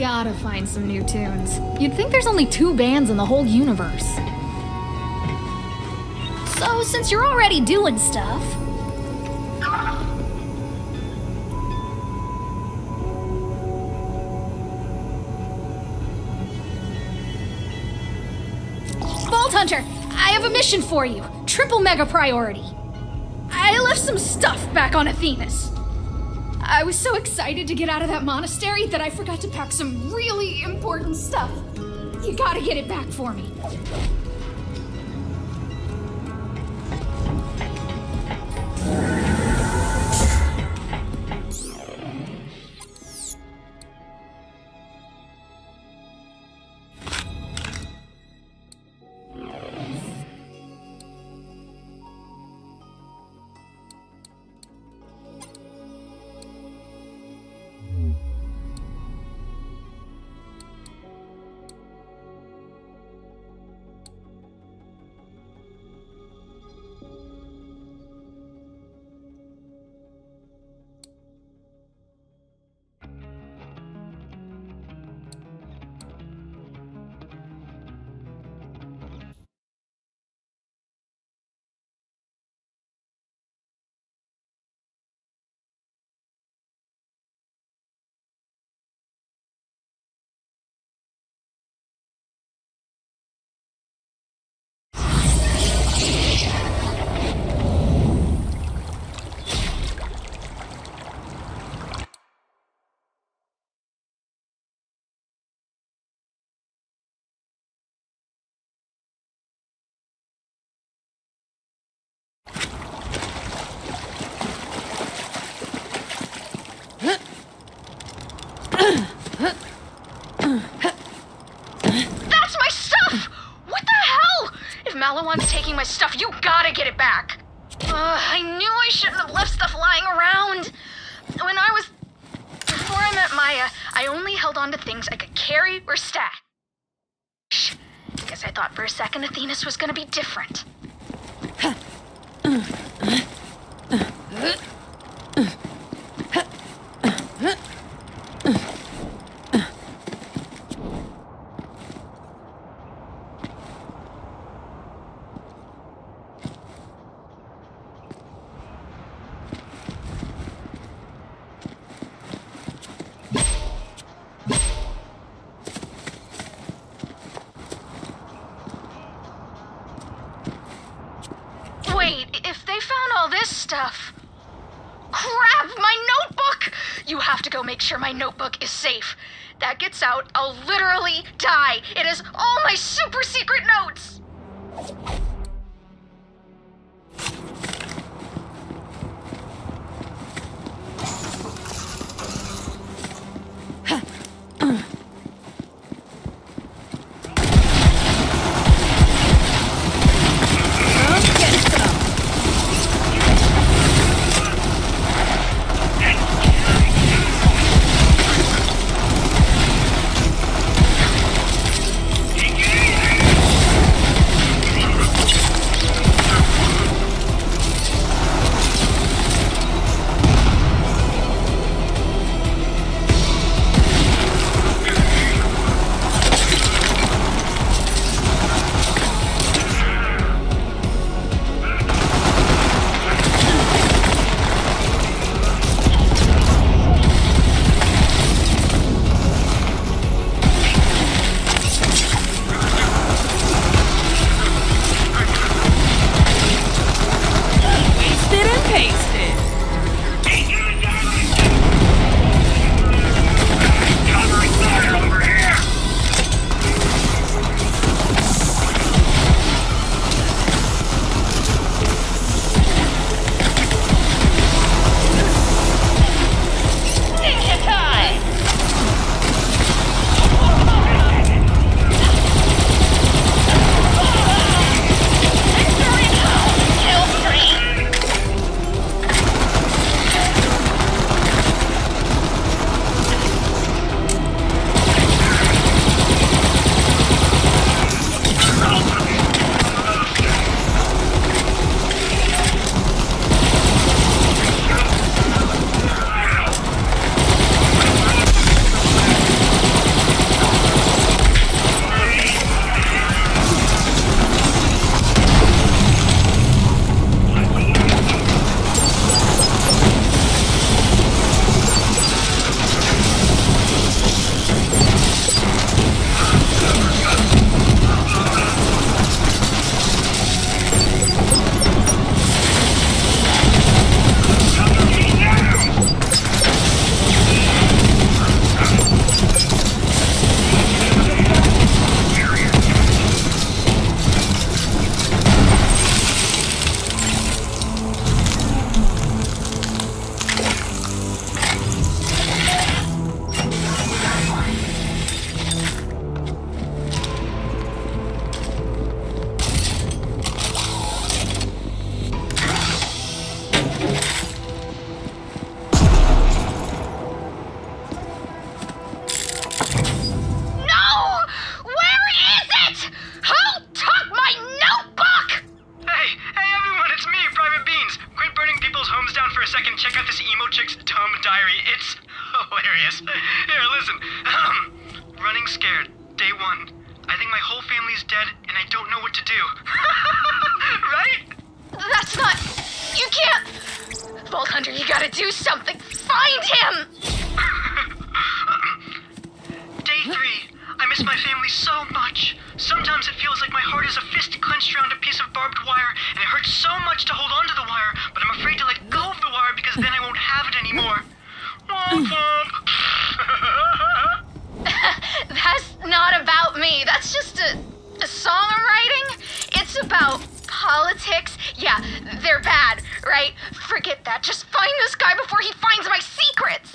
Gotta find some new tunes. You'd think there's only 2 bands in the whole universe. So, since you're already doing stuff... Vault Hunter, I have a mission for you. Triple mega priority. I left some stuff back on Athenas. I was so excited to get out of that monastery that I forgot to pack some really important stuff. You gotta get it back for me. That's my stuff! What the hell? If Maliwan's taking my stuff, you gotta get it back. I knew I shouldn't have left stuff lying around. Before I met Maya, I only held on to things I could carry or stash. Guess I thought for a second Athenas was gonna be different. Wait, if they found all this stuff... Crap, my notebook! You have to go make sure my notebook is safe. That gets out, I'll literally die. It has all my super secret notes! close Holmes down for a second, check out this emo chick's dumb diary. It's hilarious. Here, listen. Running scared. Day 1. I think my whole family's dead, and I don't know what to do. Right? That's not... You can't... Vault Hunter, you gotta do something. Find him! Day 3. I miss my family so much. Sometimes it feels like my heart is a fist clenched around a piece of barbed wire, and it hurts so much to hold onto the wire, but I'm afraid to let go of the wire because then I won't have it anymore. Womp womp. That's not about me. That's just a song I'm writing. It's about politics. Yeah, they're bad, right? Forget that. Just find this guy before he finds my secrets.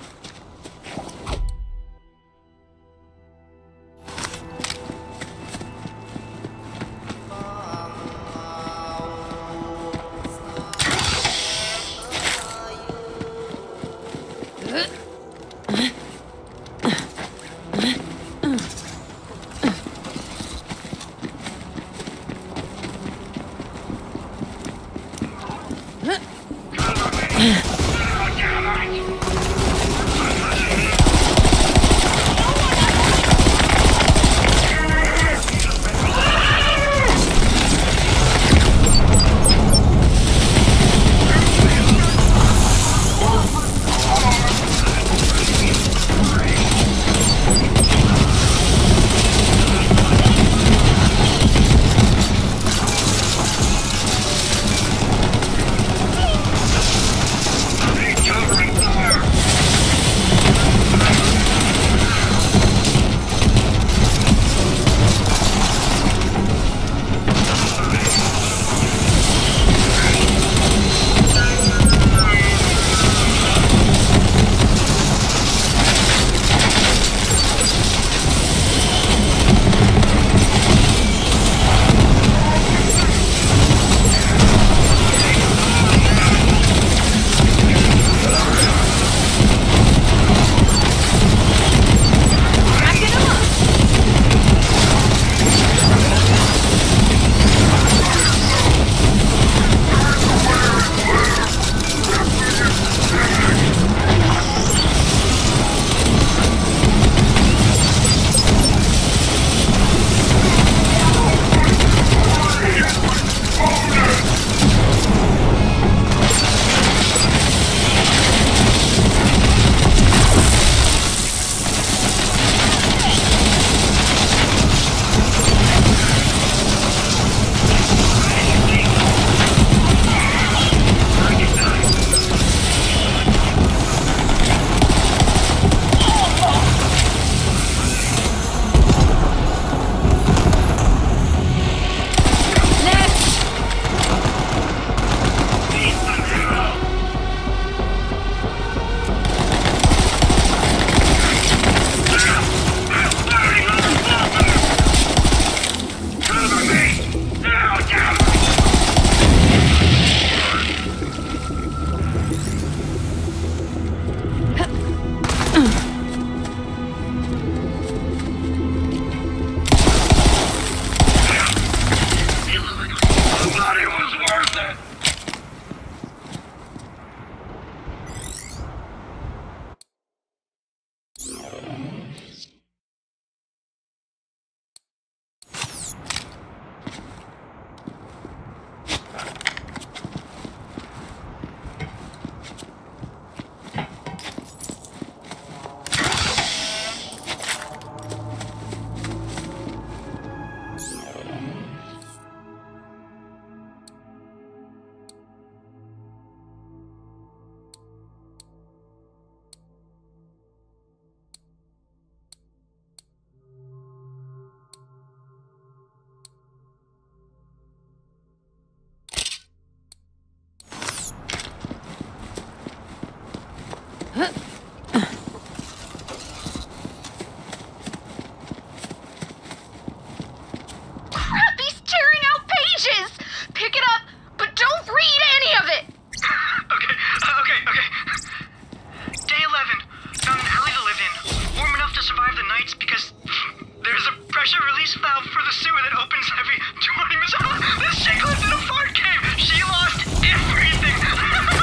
pressure release valve for the sewer that opens every 20 minutes. This chick lived in a fart cave. She lost everything.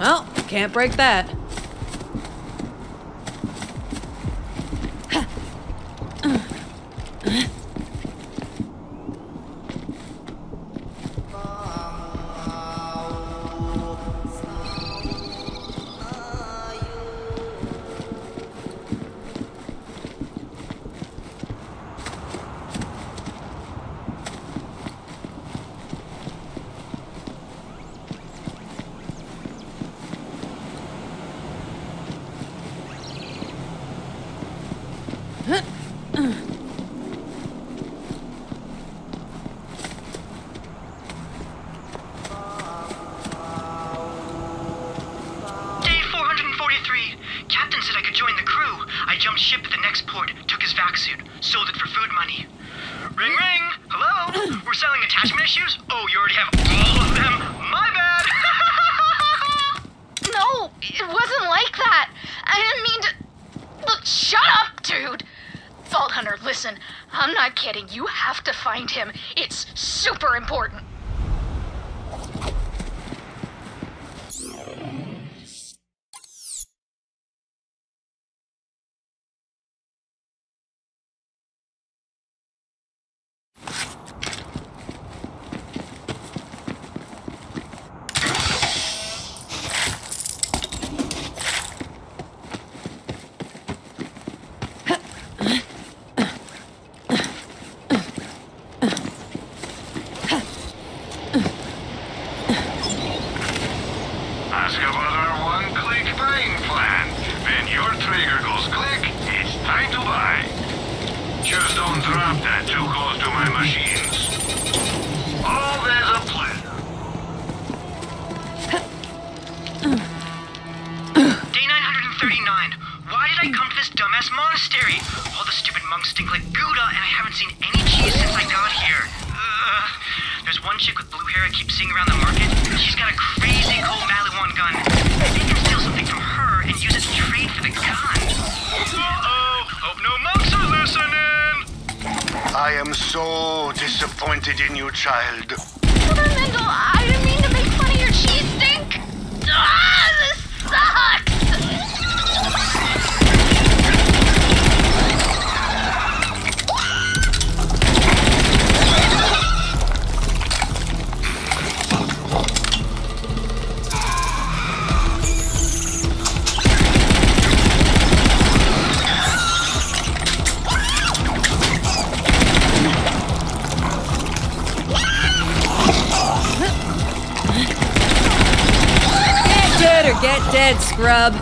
Well, can't break that. Day 443. Captain said I could join the crew. I jumped ship at the next port, took his vac suit, sold it for food money. Ring ring! Hello? We're selling attachment issues? Oh, you already have all of them? My bad! No, it wasn't like that. I didn't mean to. Look, shut up, dude. Vault Hunter, listen. I'm not kidding. You have to find him. It's super important. Ask about our one-click buying plan. When your trigger goes click, it's time to buy. Just don't drop that too close to my machines. Always a pleasure. Day 939. Why did I come to this dumbass monastery? All the stupid monks stink like Gouda, and I haven't seen any cheese since I got here. There's one chick with blue hair I keep seeing around the market. She's got a crazy cool Maliwan gun. They can steal something from her and use it to trade for the gun. Uh-oh! Hope no monks are listening! I am so disappointed in you, child. Brother Mendel, I didn't mean to make fun of your cheese stink. Ah, this sucks! Get dead, scrub.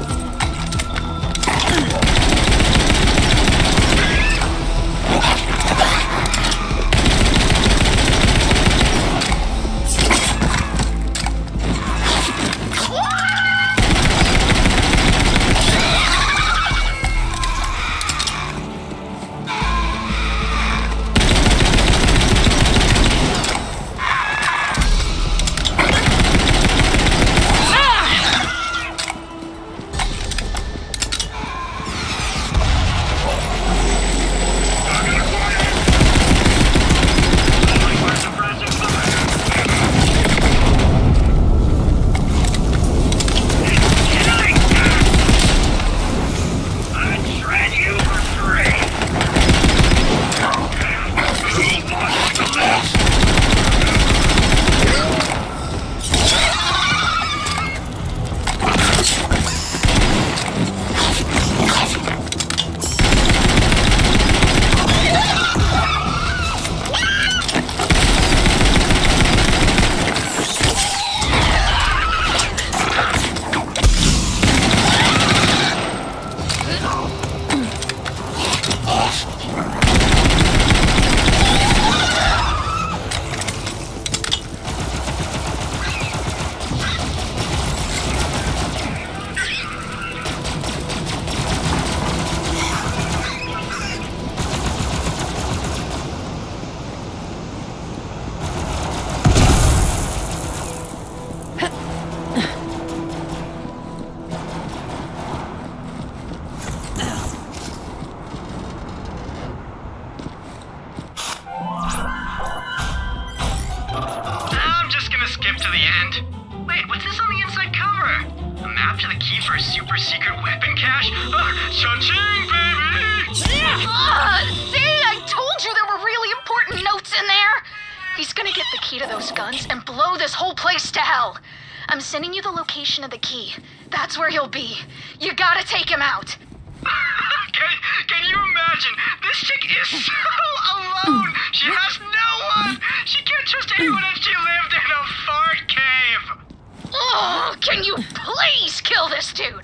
after the key for a super secret weapon cache? Cha-ching, baby! See, I told you there were really important notes in there. He's gonna get the key to those guns and blow this whole place to hell. I'm sending you the location of the key. That's where he'll be. You gotta take him out. Can you imagine? This chick is so alone. She has no one. She can't trust anyone if she lived in a fart cave. Oh, can you please kill this dude?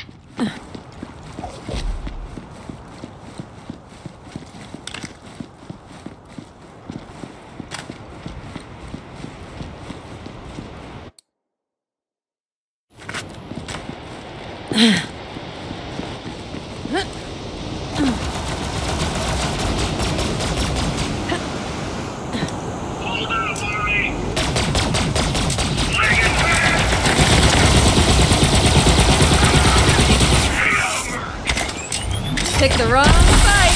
Pick the wrong fight.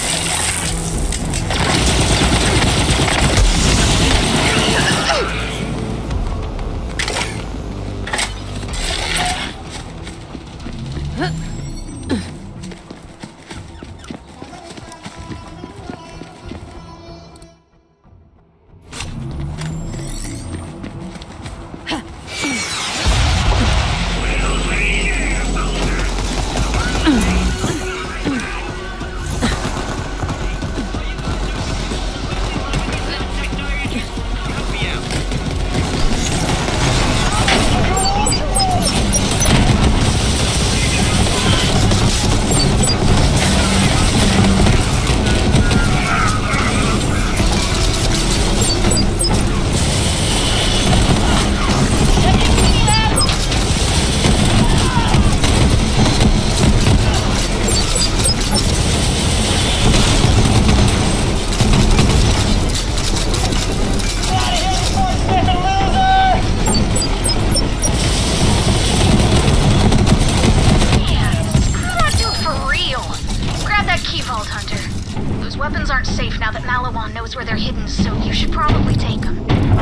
Weapons aren't safe now that Malawan knows where they're hidden, so you should probably take them.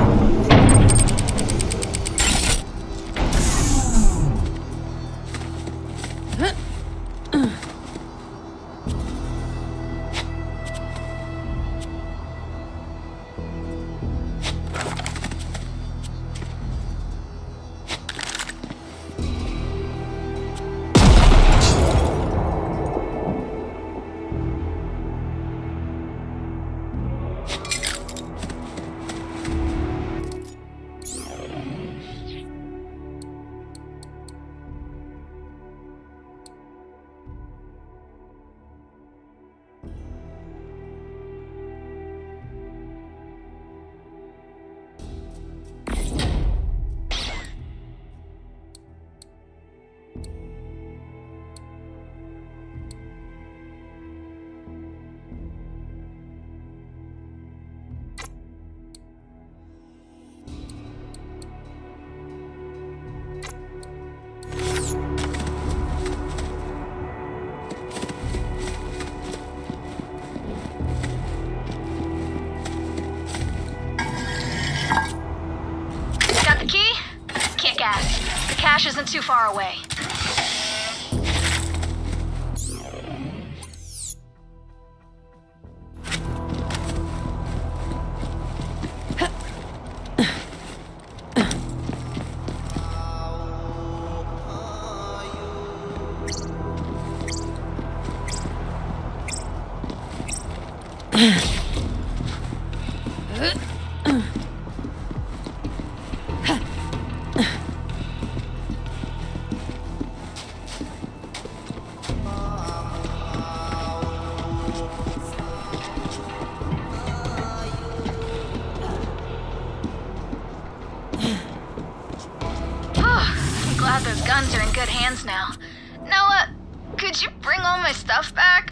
The cache isn't too far away. Glad those guns are in good hands now. Noah, could you bring all my stuff back?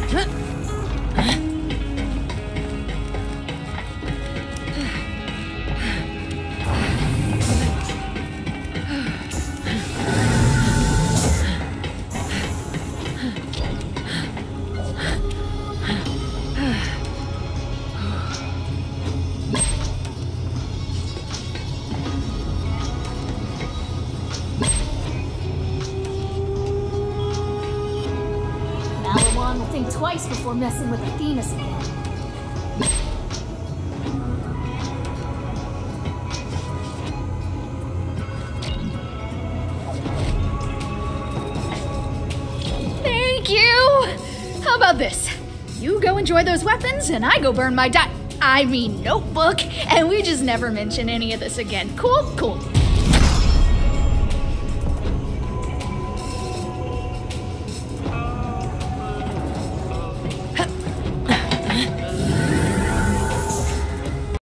Malawan will think twice before messing with Athenas again. Thank you! How about this? You go enjoy those weapons, and I go burn my notebook, and we just never mention any of this again. Cool? Cool.